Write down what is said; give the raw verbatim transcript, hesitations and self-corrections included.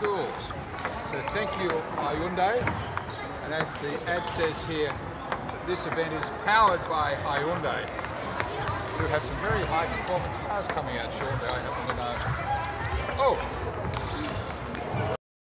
schools. So thank you, Hyundai. And as the ad says here, this event is powered by Hyundai, who have some very high performance cars coming out shortly, I happen to know. Oh!